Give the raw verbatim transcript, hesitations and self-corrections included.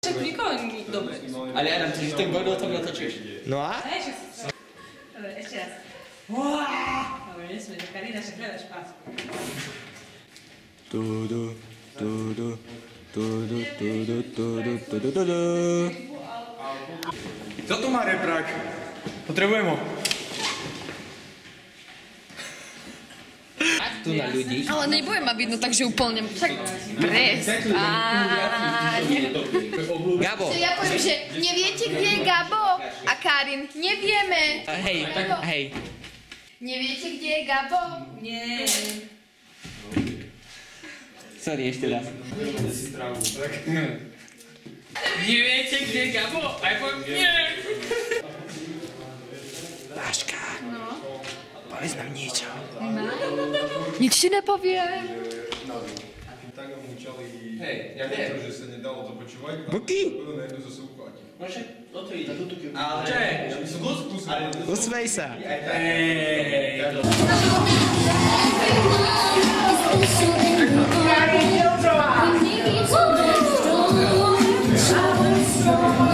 Však nikoho nie... Dobre. Ale Adam, ty ten gol tam natočíš. No a? Dobre, ešte raz. Dobre, nesmieš, Karina, však hľadaš pás. Tudu, tudu, tudu, tudu, tudu, tudu, tudu. Co tu má reprak? Potrebujem ho. Tu na ľudí. Ale nebudem ma vidno, takže úplne... Však prestáň. Gabo. Ja poviem, že neviete, kde je Gabo a Karin. Nevieme. Hej, hej. Neviete, kde je Gabo? Nie. Sorry, ešte raz. Neviete, kde je Gabo? Aj poviem, nie. Láška, povedz nám niečo. Nič ti nepoviem. Так мучали, Hej, ja viem. že sa nedalo to počúvať. Buky? Na jednu zasúvku a ticho. Môže o to ide. Ale... Usmej sa. Hej. Karin,